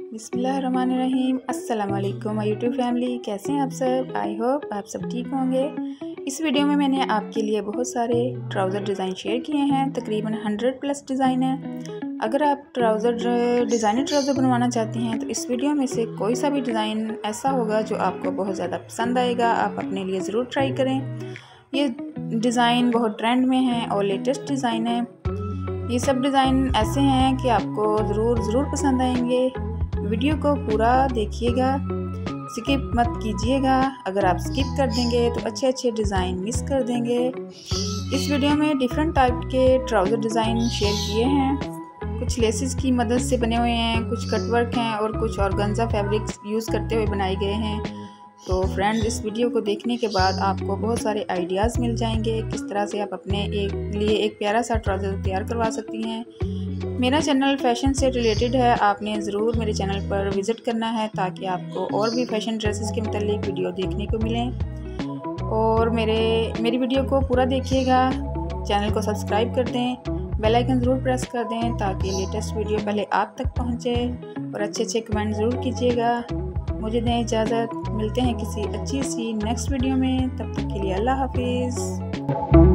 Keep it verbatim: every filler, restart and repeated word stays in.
बिस्मिल्लाहिर्रहमानिर्रहीम। अस्सलाम वालेकुम माय यूट्यूब फैमिली, कैसे हैं आप सब। आई होप आप सब ठीक होंगे। इस वीडियो में मैंने आपके लिए बहुत सारे ट्राउज़र डिज़ाइन शेयर किए हैं, तकरीबन हंड्रेड प्लस डिज़ाइन हैं। अगर आप ट्राउज़र डिज़ाइनर ट्राउज़र बनवाना चाहती हैं तो इस वीडियो में से कोई सा भी डिज़ाइन ऐसा होगा जो आपको बहुत ज़्यादा पसंद आएगा। आप अपने लिए ज़रूर ट्राई करें। ये डिज़ाइन बहुत ट्रेंड में है और लेटेस्ट डिज़ाइन है। ये सब डिज़ाइन ऐसे हैं कि आपको ज़रूर ज़रूर पसंद आएंगे। वीडियो को पूरा देखिएगा, स्किप मत कीजिएगा। अगर आप स्किप कर देंगे तो अच्छे अच्छे डिज़ाइन मिस कर देंगे। इस वीडियो में डिफरेंट टाइप के ट्राउज़र डिज़ाइन शेयर किए हैं। कुछ लेसेस की मदद से बने हुए हैं, कुछ कटवर्क हैं और कुछ ऑर्गेन्जा फैब्रिक्स यूज़ करते हुए बनाए गए हैं। तो फ्रेंड, इस वीडियो को देखने के बाद आपको बहुत सारे आइडियाज़ मिल जाएंगे किस तरह से आप अपने एक लिए एक प्यारा सा ट्राउज़र तैयार करवा सकती हैं। मेरा चैनल फ़ैशन से रिलेटेड है, आपने ज़रूर मेरे चैनल पर विज़िट करना है ताकि आपको और भी फ़ैशन ड्रेसेस के मतलब वीडियो देखने को मिलें। और मेरे मेरी वीडियो को पूरा देखिएगा, चैनल को सब्सक्राइब कर दें, बेल आइकन ज़रूर प्रेस कर दें ताकि लेटेस्ट वीडियो पहले आप तक पहुँचे। और अच्छे अच्छे कमेंट ज़रूर कीजिएगा। मुझे दें इजाज़त, मिलते हैं किसी अच्छी सी नेक्स्ट वीडियो में। तब तक के लिए अल्लाह हाफिज़।